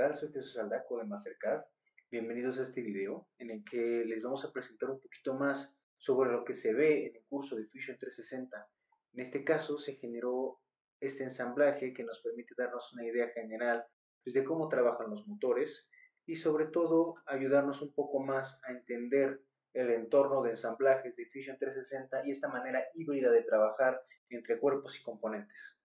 tal? Soy Jesús Aldaco de Mastercard. Bienvenidos a este video en el que les vamos a presentar un poquito más sobre lo que se ve en el curso de Fusion 360. En este caso se generó este ensamblaje que nos permite darnos una idea general pues, de cómo trabajan los motores y sobre todo ayudarnos un poco más a entender el entorno de ensamblajes de Fusion 360 y esta manera híbrida de trabajar entre cuerpos y componentes.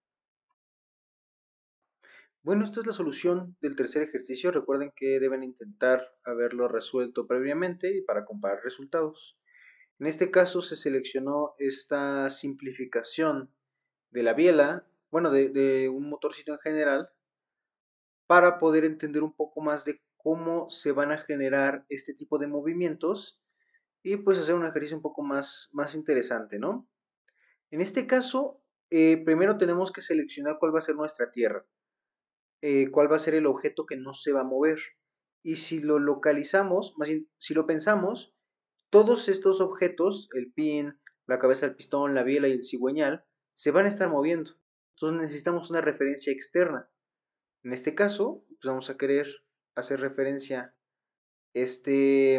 Bueno, esta es la solución del tercer ejercicio. Recuerden que deben intentar haberlo resuelto previamente y para comparar resultados. En este caso se seleccionó esta simplificación de la biela, bueno, de un motorcito en general, para poder entender un poco más de cómo se van a generar este tipo de movimientos y pues hacer un ejercicio un poco más interesante, ¿no? En este caso, primero tenemos que seleccionar cuál va a ser nuestra tierra. Cuál va a ser el objeto que no se va a mover. Y si lo localizamos, más bien, si lo pensamos, todos estos objetos, el pin, la cabeza del pistón, la biela y el cigüeñal, se van a estar moviendo. Entonces necesitamos una referencia externa. En este caso, pues vamos a querer hacer referencia este,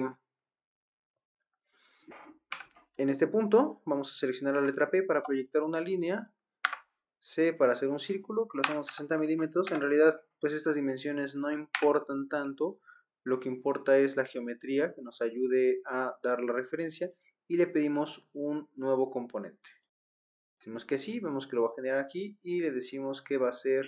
en este punto. Vamos a seleccionar la letra P para proyectar una línea. C para hacer un círculo, que lo hacemos 60 milímetros. En realidad, pues estas dimensiones no importan tanto. Lo que importa es la geometría que nos ayude a dar la referencia y le pedimos un nuevo componente. Decimos que sí, vemos que lo va a generar aquí y le decimos que va a ser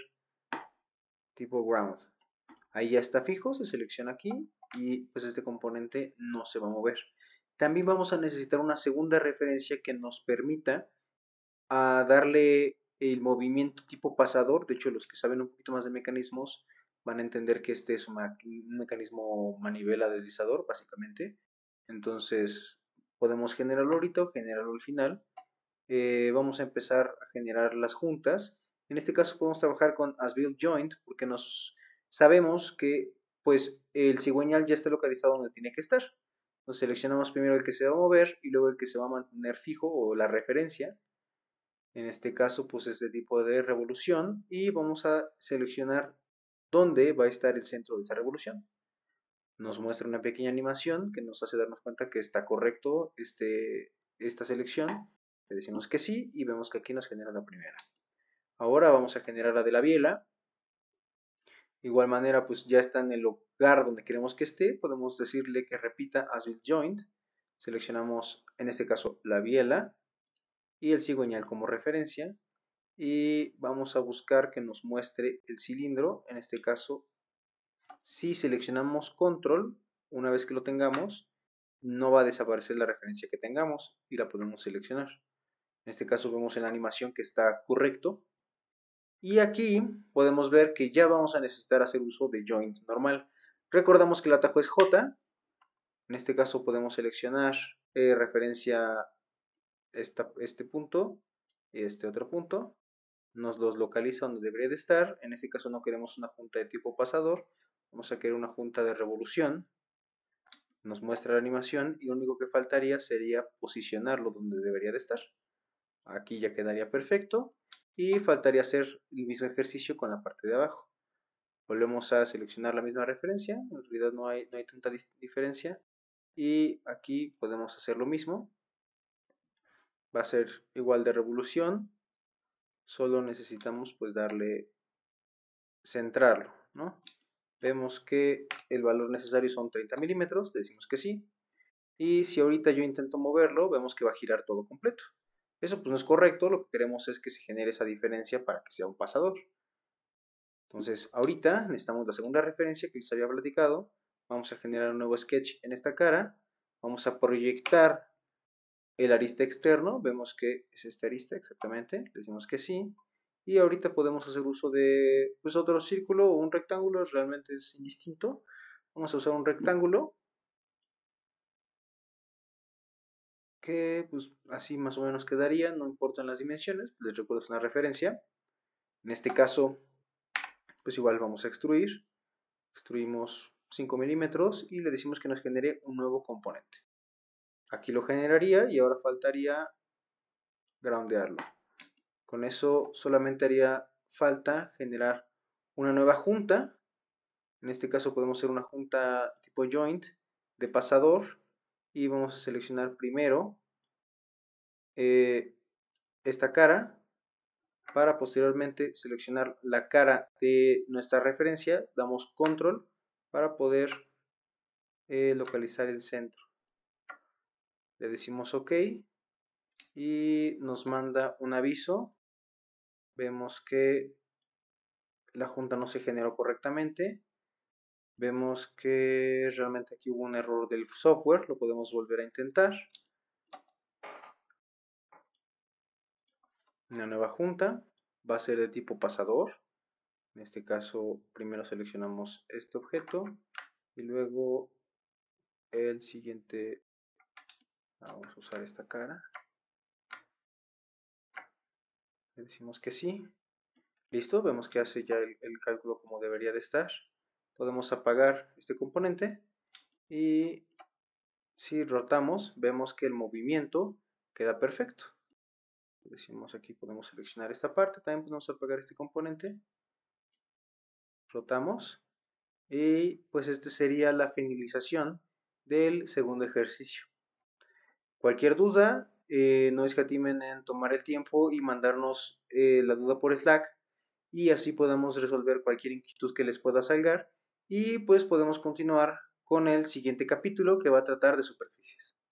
tipo ground. Ahí ya está fijo, se selecciona aquí y pues este componente no se va a mover. También vamos a necesitar una segunda referencia que nos permita a darle el movimiento tipo pasador. De hecho, los que saben un poquito más de mecanismos van a entender que este es un mecanismo manivela deslizador, básicamente. Entonces, podemos generarlo ahorita o generarlo al final. Vamos a empezar a generar las juntas. En este caso podemos trabajar con as build joint porque sabemos que pues el cigüeñal ya está localizado donde tiene que estar. Entonces seleccionamos primero el que se va a mover y luego el que se va a mantener fijo o la referencia. En este caso, pues este tipo de revolución y vamos a seleccionar dónde va a estar el centro de esa revolución. Nos muestra una pequeña animación que nos hace darnos cuenta que está correcto esta selección. Le decimos que sí y vemos que aquí nos genera la primera. Ahora vamos a generar la de la biela. De igual manera, pues ya está en el lugar donde queremos que esté. Podemos decirle que repita as with joint. Seleccionamos en este caso la biela y el cigüeñal como referencia y vamos a buscar que nos muestre el cilindro. En este caso, si seleccionamos control, una vez que lo tengamos, no va a desaparecer la referencia que tengamos y la podemos seleccionar. En este caso vemos en la animación que está correcto y aquí podemos ver que ya vamos a necesitar hacer uso de joint normal. Recordamos que el atajo es J. En este caso podemos seleccionar referencia este punto y este otro punto. Nos los localiza donde debería de estar. En este caso no queremos una junta de tipo pasador. Vamos a querer una junta de revolución. Nos muestra la animación y lo único que faltaría sería posicionarlo donde debería de estar. Aquí ya quedaría perfecto. Y faltaría hacer el mismo ejercicio con la parte de abajo. Volvemos a seleccionar la misma referencia. En realidad no hay tanta diferencia. Y aquí podemos hacer lo mismo. Va a ser igual de revolución. Solo necesitamos pues darle centrarlo, ¿no? Vemos que el valor necesario son 30 milímetros, le decimos que sí. Y si ahorita yo intento moverlo, vemos que va a girar todo completo. Eso pues no es correcto, lo que queremos es que se genere esa diferencia para que sea un pasador. Entonces ahorita necesitamos la segunda referencia que les había platicado. Vamos a generar un nuevo sketch en esta cara. Vamos a proyectar el arista externo. Vemos que es esta arista exactamente, le decimos que sí. Y ahorita podemos hacer uso de pues, otro círculo o un rectángulo, realmente es indistinto. Vamos a usar un rectángulo que pues así más o menos quedaría, no importan las dimensiones, les recuerdo es una referencia. En este caso, pues igual vamos a extruir. Extruimos 5 milímetros y le decimos que nos genere un nuevo componente. Aquí lo generaría y ahora faltaría groundearlo. Con eso solamente haría falta generar una nueva junta. En este caso podemos hacer una junta tipo joint de pasador y vamos a seleccionar primero esta cara para posteriormente seleccionar la cara de nuestra referencia. Damos control para poder localizar el centro. Le decimos OK y nos manda un aviso. Vemos que la junta no se generó correctamente. Vemos que realmente aquí hubo un error del software. Lo podemos volver a intentar. Una nueva junta. Va a ser de tipo pasador. En este caso, primero seleccionamos este objeto y luego el siguiente. Vamos a usar esta cara. Le decimos que sí. Listo, vemos que hace ya el cálculo como debería de estar. Podemos apagar este componente y si rotamos vemos que el movimiento queda perfecto. Decimos aquí, podemos seleccionar esta parte, también podemos apagar este componente. Rotamos y pues este sería la finalización del segundo ejercicio. Cualquier duda, no escatimen en tomar el tiempo y mandarnos la duda por Slack y así podemos resolver cualquier inquietud que les pueda salgar y pues podemos continuar con el siguiente capítulo que va a tratar de superficies.